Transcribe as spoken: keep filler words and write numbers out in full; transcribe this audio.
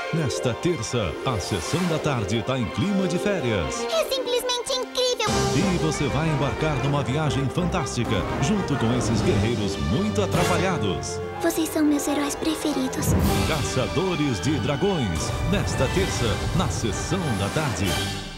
Nesta terça, a sessão da tarde está em clima de férias. É simplesmente incrível! E você vai embarcar numa viagem fantástica, junto com esses guerreiros muito atrapalhados. Vocês são meus heróis preferidos. Caçadores de Dragões, nesta terça, na sessão da tarde.